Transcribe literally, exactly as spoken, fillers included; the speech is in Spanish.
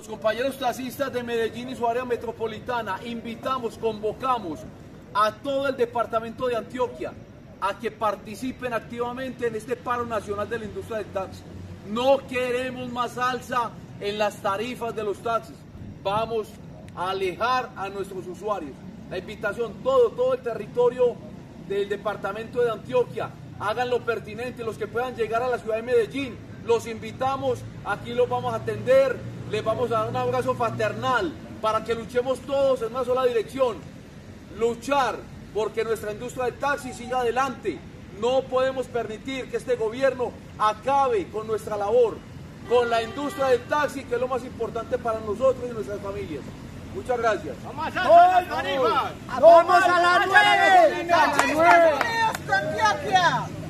los compañeros taxistas de Medellín y su área metropolitana, invitamos, convocamos a todo el departamento de Antioquia a que participen activamente en este paro nacional de la industria del taxi. No queremos más alza en las tarifas de los taxis. Vamos a alejar a nuestros usuarios. La invitación, todo, todo el territorio del departamento de Antioquia, hagan lo pertinente, los que puedan llegar a la ciudad de Medellín, los invitamos, aquí los vamos a atender, les vamos a dar un abrazo fraternal para que luchemos todos en una sola dirección, luchar porque nuestra industria del taxi siga adelante. No podemos permitir que este gobierno acabe con nuestra labor, con la industria del taxi, que es lo más importante para nosotros y nuestras familias. Muchas gracias. ¡Vamos a las tarifas! ¡Vamos a la nueve! ¡Taxistas Unidos Antioquia!